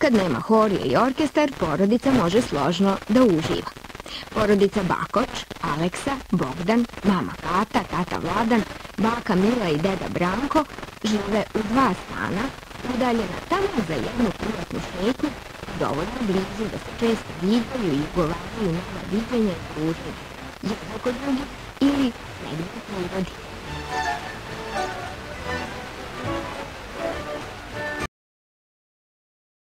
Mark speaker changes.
Speaker 1: Kad nema hor ili orkestar, porodica može složno da uživa. Porodica Bakoč, Aleksa, Bogdan, mama Kata, tata Vladan, baka Mila i deda Branko žive u 2 stana, udaljena tamo za jednu privatnu šetnju, dovoljno blizu da se često viđaju i ugovaraju nova viđenja i druženja, jednog od drugih ili negdje u prirodi.